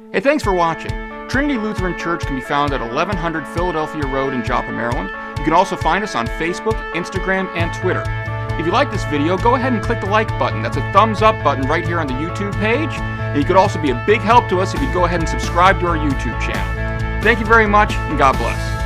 Hey, thanks for watching. Trinity Lutheran Church can be found at 1100 Philadelphia Road in Joppa, Maryland. You can also find us on Facebook, Instagram, and Twitter. If you like this video, go ahead and click the like button. That's a thumbs up button right here on the YouTube page. And you could also be a big help to us if you go ahead and subscribe to our YouTube channel. Thank you very much, and God bless.